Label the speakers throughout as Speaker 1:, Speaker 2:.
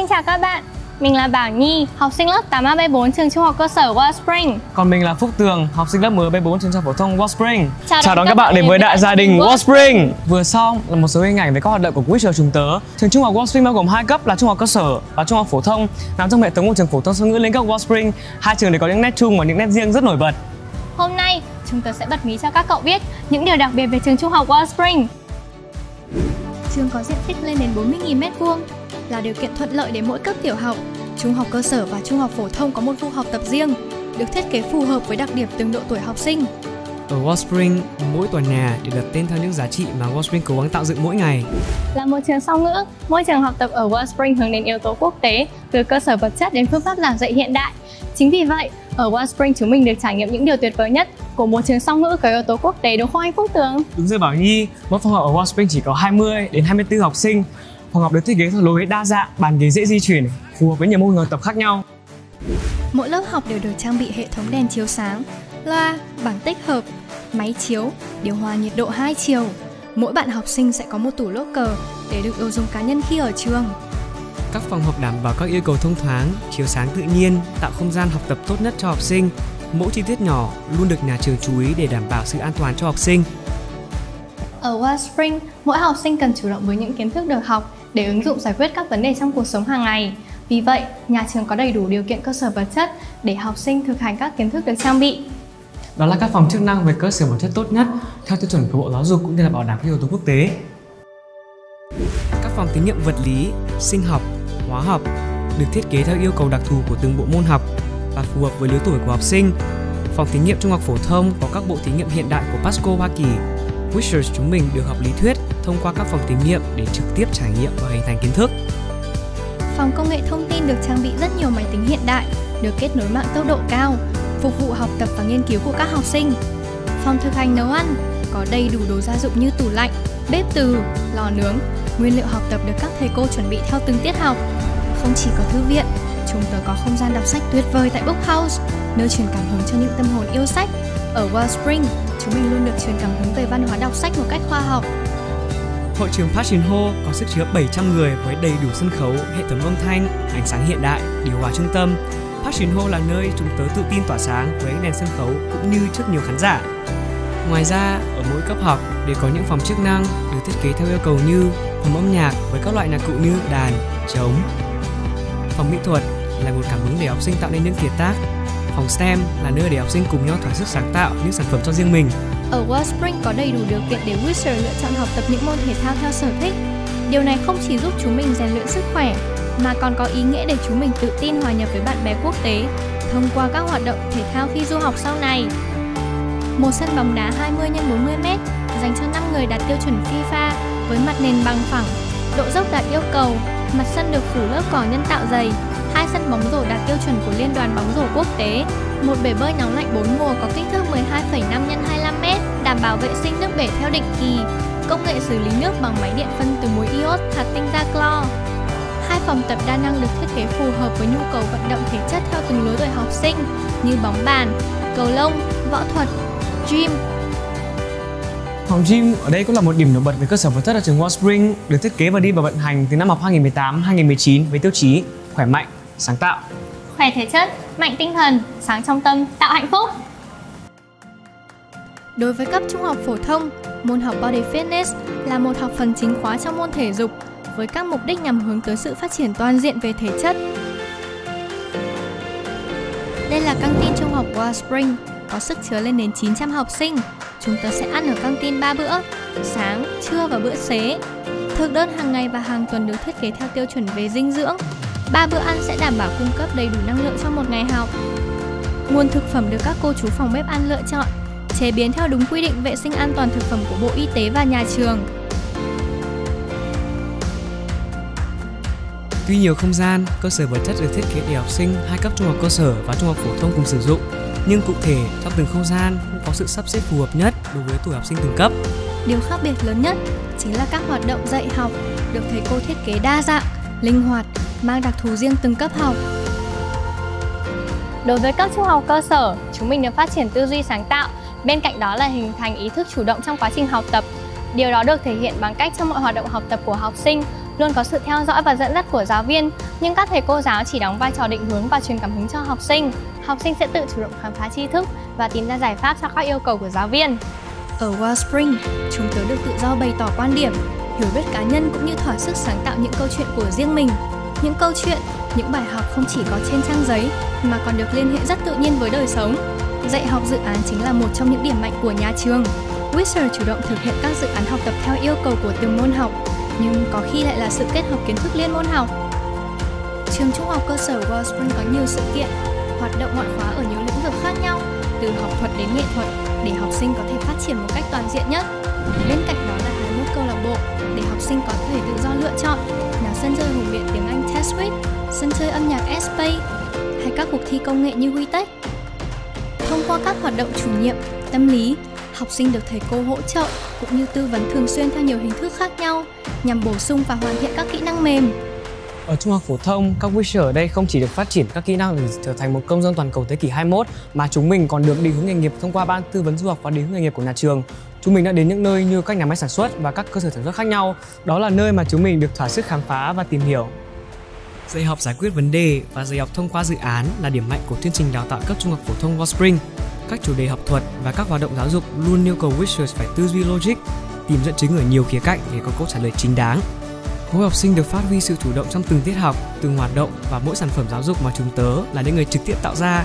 Speaker 1: Xin chào các bạn, mình là Bảo Nhi, học sinh lớp 8A-B4 trường trung học cơ sở Wellspring.
Speaker 2: Còn mình là Phúc Tường, học sinh lớp 10B4 trường trung học phổ thông Wellspring.
Speaker 1: Chào đón các bạn đến với đại gia đình
Speaker 2: Wellspring. Vừa xong là một số hình ảnh về các hoạt động của Witcher chúng tớ. Trường trung học Wellspring bao gồm 2 cấp là trung học cơ sở và trung học phổ thông, nằm trong hệ thống của trường phổ thông song ngữ liên cấp Wellspring. Hai trường đều có những nét chung và những nét riêng rất nổi bật.
Speaker 1: Hôm nay, chúng tớ sẽ bật mí cho các cậu biết những điều đặc biệt về trường trung học Wellspring. Trường có diện tích lên đến 40.000 m², là điều kiện thuận lợi để mỗi cấp tiểu học, trung học cơ sở và trung học phổ thông có môn phụ học tập riêng, được thiết kế phù hợp với đặc điểm từng độ tuổi học sinh.
Speaker 3: Ở Wellspring, mỗi tòa nhà đều đặt tên theo những giá trị mà Wellspring cố gắng tạo dựng mỗi ngày.
Speaker 1: Là một trường song ngữ, môi trường học tập ở Wellspring hướng đến yếu tố quốc tế, từ cơ sở vật chất đến phương pháp giảng dạy hiện đại. Chính vì vậy, ở Wellspring chúng mình được trải nghiệm những điều tuyệt vời nhất của một trường song ngữ có yếu tố quốc tế, đúng không anh Phúc Tường?
Speaker 2: Đúng rồi Bảo Nhi, mỗi phòng học ở Wellspring chỉ có 20 đến 24 học sinh. Phòng học được thiết kế theo lối đa dạng, bàn ghế dễ di chuyển, phù hợp với nhiều mô hình học tập khác nhau.
Speaker 1: Mỗi lớp học đều được trang bị hệ thống đèn chiếu sáng, loa, bảng tích hợp, máy chiếu, điều hòa nhiệt độ 2 chiều. Mỗi bạn học sinh sẽ có một tủ locker để đựng đồ dùng cá nhân khi ở trường.
Speaker 3: Các phòng học đảm bảo các yêu cầu thông thoáng, chiếu sáng tự nhiên, tạo không gian học tập tốt nhất cho học sinh. Mỗi chi tiết nhỏ luôn được nhà trường chú ý để đảm bảo sự an toàn cho học sinh.
Speaker 1: Ở Wellspring, mỗi học sinh cần chủ động với những kiến thức được học để ứng dụng giải quyết các vấn đề trong cuộc sống hàng ngày. Vì vậy, nhà trường có đầy đủ điều kiện cơ sở vật chất để học sinh thực hành các kiến thức được trang bị.
Speaker 2: Đó là các phòng chức năng về cơ sở vật chất tốt nhất theo tiêu chuẩn của Bộ Giáo dục cũng như là bảo đảm các yếu tố quốc tế.
Speaker 3: Các phòng thí nghiệm vật lý, sinh học, hóa học được thiết kế theo yêu cầu đặc thù của từng bộ môn học và phù hợp với lứa tuổi của học sinh. Phòng thí nghiệm trung học phổ thông có các bộ thí nghiệm hiện đại của Pasco Hoa Kỳ. Wishers chúng mình được học lý thuyết thông qua các phòng thí nghiệm để trực tiếp trải nghiệm và hình thành kiến thức.
Speaker 1: Phòng công nghệ thông tin được trang bị rất nhiều máy tính hiện đại, được kết nối mạng tốc độ cao, phục vụ học tập và nghiên cứu của các học sinh. Phòng thực hành nấu ăn có đầy đủ đồ gia dụng như tủ lạnh, bếp từ, lò nướng, nguyên liệu học tập được các thầy cô chuẩn bị theo từng tiết học. Không chỉ có thư viện, chúng tớ có không gian đọc sách tuyệt vời tại Book House, nơi truyền cảm hứng cho những tâm hồn yêu sách. Ở Wellspring, chúng mình luôn được truyền cảm hứng về văn hóa đọc sách một cách khoa học.
Speaker 3: Hội trường Passion Hall có sức chứa 700 người với đầy đủ sân khấu, hệ thống âm thanh, ánh sáng hiện đại, điều hòa trung tâm. Passion Hall là nơi chúng tớ tự tin tỏa sáng với ánh đèn sân khấu cũng như trước nhiều khán giả. Ngoài ra, ở mỗi cấp học đều có những phòng chức năng được thiết kế theo yêu cầu như phòng âm nhạc với các loại nhạc cụ như đàn, trống. Phòng mỹ thuật là nguồn cảm hứng để học sinh tạo nên những kiệt tác. Phòng STEM là nơi để học sinh cùng nhau thỏa sức sáng tạo những sản phẩm cho riêng mình.
Speaker 1: Ở Wellspring có đầy đủ điều kiện để Wishers lựa chọn học tập những môn thể thao theo sở thích. Điều này không chỉ giúp chúng mình rèn luyện sức khỏe, mà còn có ý nghĩa để chúng mình tự tin hòa nhập với bạn bè quốc tế thông qua các hoạt động thể thao khi du học sau này. Một sân bóng đá 20x40m dành cho 5 người đạt tiêu chuẩn FIFA với mặt nền bằng phẳng, độ dốc đạt yêu cầu, mặt sân được phủ lớp cỏ nhân tạo dày, 2 sân bóng rổ đạt tiêu chuẩn của Liên đoàn bóng rổ quốc tế, một bể bơi nóng lạnh 4 mùa có kích thước 12,5x25m, đảm bảo vệ sinh nước bể theo định kỳ, công nghệ xử lý nước bằng máy điện phân từ muối iốt hạt tinh ra clo. 2 phòng tập đa năng được thiết kế phù hợp với nhu cầu vận động thể chất theo từng lứa tuổi học sinh như bóng bàn, cầu lông, võ thuật, gym.
Speaker 2: Phòng gym ở đây cũng là một điểm nổi bật về cơ sở vật chất ở trường Wellspring, được thiết kế và đi vào vận hành từ năm học 2018-2019 với tiêu chí khỏe mạnh, sáng tạo.
Speaker 1: Khỏe thể chất, mạnh tinh thần, sáng trong tâm, tạo hạnh phúc. Đối với cấp trung học phổ thông, môn học Body Fitness là một học phần chính khóa trong môn thể dục với các mục đích nhằm hướng tới sự phát triển toàn diện về thể chất. Đây là căng tin trung học Wellspring, có sức chứa lên đến 900 học sinh. Chúng tớ sẽ ăn ở căng tin 3 bữa, sáng, trưa và bữa xế. Thực đơn hàng ngày và hàng tuần được thiết kế theo tiêu chuẩn về dinh dưỡng. 3 bữa ăn sẽ đảm bảo cung cấp đầy đủ năng lượng cho một ngày học. Nguồn thực phẩm được các cô chú phòng bếp ăn lựa chọn, chế biến theo đúng quy định vệ sinh an toàn thực phẩm của Bộ Y tế và nhà trường.
Speaker 3: Tuy nhiều không gian, cơ sở vật chất được thiết kế để học sinh hai cấp trung học cơ sở và trung học phổ thông cùng sử dụng, nhưng cụ thể trong từng không gian cũng có sự sắp xếp phù hợp nhất đối với tuổi học sinh từng cấp.
Speaker 1: Điều khác biệt lớn nhất chính là các hoạt động dạy học được thầy cô thiết kế đa dạng, linh hoạt, mang đặc thù riêng từng cấp học. Đối với cấp trung học cơ sở, chúng mình được phát triển tư duy sáng tạo, bên cạnh đó là hình thành ý thức chủ động trong quá trình học tập. Điều đó được thể hiện bằng cách trong mọi hoạt động học tập của học sinh Luôn có sự theo dõi và dẫn dắt của giáo viên, nhưng các thầy cô giáo chỉ đóng vai trò định hướng và truyền cảm hứng cho học sinh. Học sinh sẽ tự chủ động khám phá tri thức và tìm ra giải pháp cho các yêu cầu của giáo viên. Ở Wellspring, chúng tớ được tự do bày tỏ quan điểm, hiểu biết cá nhân cũng như thỏa sức sáng tạo những câu chuyện của riêng mình. Những câu chuyện, những bài học không chỉ có trên trang giấy mà còn được liên hệ rất tự nhiên với đời sống. Dạy học dự án chính là một trong những điểm mạnh của nhà trường. Wizard chủ động thực hiện các dự án học tập theo yêu cầu của từng môn học, nhưng có khi lại là sự kết hợp kiến thức liên môn học. Trường trung học cơ sở Wellspring có nhiều sự kiện, hoạt động ngoại khóa ở nhiều lĩnh vực khác nhau, từ học thuật đến nghệ thuật, để học sinh có thể phát triển một cách toàn diện nhất. Bên cạnh đó là 21 câu lạc bộ để học sinh có thể tự do lựa chọn, là sân chơi hùng biện tiếng Anh TestWit, sân chơi âm nhạc S-Pay hay các cuộc thi công nghệ như WeTech. Thông qua các hoạt động chủ nhiệm, tâm lý, học sinh được thầy cô hỗ trợ cũng như tư vấn thường xuyên theo nhiều hình thức khác nhau nhằm bổ sung và hoàn thiện các kỹ năng mềm.
Speaker 2: Ở trung học phổ thông, các Wisher ở đây không chỉ được phát triển các kỹ năng để trở thành một công dân toàn cầu thế kỷ 21 mà chúng mình còn được định hướng nghề nghiệp thông qua ban tư vấn du học và định hướng nghề nghiệp của nhà trường. Chúng mình đã đến những nơi như các nhà máy sản xuất và các cơ sở sản xuất khác nhau. Đó là nơi mà chúng mình được thỏa sức khám phá và tìm hiểu.
Speaker 3: Dạy học giải quyết vấn đề và dạy học thông qua dự án là điểm mạnh của chương trình đào tạo cấp trung học phổ thông Wellspring. Các chủ đề học thuật và các hoạt động giáo dục luôn yêu cầu Wishers phải tư duy logic, tìm dẫn chứng ở nhiều khía cạnh để có câu trả lời chính đáng. Mỗi học sinh được phát huy sự chủ động trong từng tiết học, từng hoạt động và mỗi sản phẩm giáo dục mà chúng tớ là những người trực tiếp tạo ra.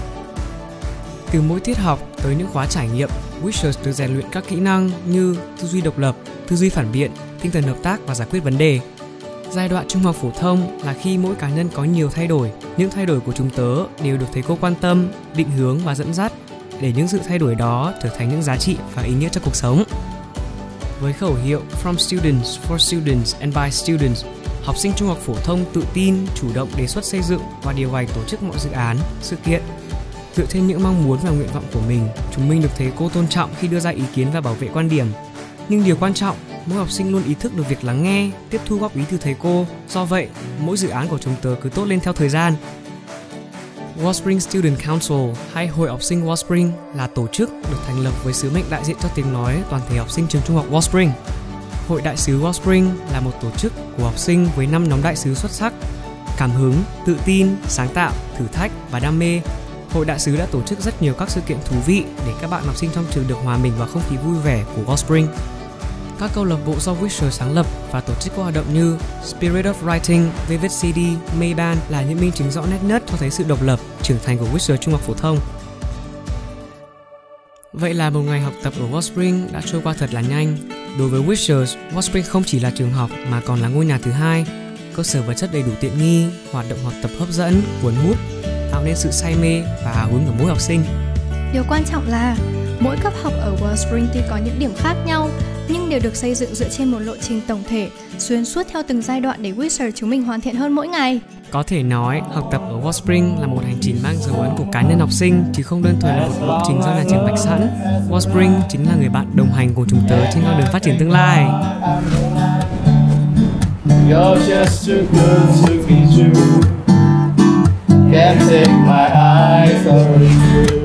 Speaker 3: Từ mỗi tiết học tới những khóa trải nghiệm, Wishers được rèn luyện các kỹ năng như tư duy độc lập, tư duy phản biện, tinh thần hợp tác và giải quyết vấn đề. Giai đoạn trung học phổ thông là khi mỗi cá nhân có nhiều thay đổi. Những thay đổi của chúng tớ đều được thầy cô quan tâm, định hướng và dẫn dắt để những sự thay đổi đó trở thành những giá trị và ý nghĩa cho cuộc sống. Với khẩu hiệu From Students, for Students and by Students, học sinh trung học phổ thông tự tin, chủ động đề xuất xây dựng và điều hành tổ chức mọi dự án, sự kiện. Dựa trên những mong muốn và nguyện vọng của mình, chúng mình được thầy cô tôn trọng khi đưa ra ý kiến và bảo vệ quan điểm. Nhưng điều quan trọng, mỗi học sinh luôn ý thức được việc lắng nghe, tiếp thu góp ý từ thầy cô. Do vậy, mỗi dự án của chúng tớ cứ tốt lên theo thời gian. Wellspring Student Council hay Hội học sinh Wellspring là tổ chức được thành lập với sứ mệnh đại diện cho tiếng nói toàn thể học sinh trường trung học Wellspring. Hội đại sứ Wellspring là một tổ chức của học sinh với 5 nhóm đại sứ xuất sắc: cảm hứng, tự tin, sáng tạo, thử thách và đam mê. Hội đại sứ đã tổ chức rất nhiều các sự kiện thú vị để các bạn học sinh trong trường được hòa mình vào không khí vui vẻ của Wellspring. Các câu lạc bộ do Wishers sáng lập và tổ chức các hoạt động như Spirit of Writing, Vivid CD, Mayban là những minh chứng rõ nét nhất cho thấy sự độc lập, trưởng thành của Wishers trung học phổ thông. Vậy là một ngày học tập ở Wellspring đã trôi qua thật là nhanh. Đối với Wishers, Wellspring không chỉ là trường học mà còn là ngôi nhà thứ hai, cơ sở vật chất đầy đủ tiện nghi, hoạt động học tập hấp dẫn, cuốn hút, tạo nên sự say mê và hào hứng của mỗi học sinh.
Speaker 1: Điều quan trọng là mỗi cấp học ở Wellspring tuy có những điểm khác nhau nhưng đều được xây dựng dựa trên một lộ trình tổng thể, xuyên suốt theo từng giai đoạn để Wishers chúng mình hoàn thiện hơn mỗi ngày.
Speaker 3: Có thể nói, học tập ở Wellspring là một hành trình mang dấu ấn của cá nhân học sinh chứ không đơn thuần là một lộ trình do nhà trường vạch sẵn. Wellspring chính là người bạn đồng hành cùng chúng tớ trên con đường phát triển tương lai.
Speaker 4: You're just too good to be true. Can't take my eyes off you.